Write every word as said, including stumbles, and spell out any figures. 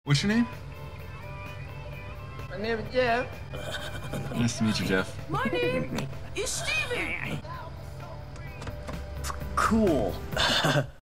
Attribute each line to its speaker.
Speaker 1: What's your name?
Speaker 2: My name is Jeff.
Speaker 1: Nice to meet you, Jeff.
Speaker 3: My name is Steven.
Speaker 4: Cool.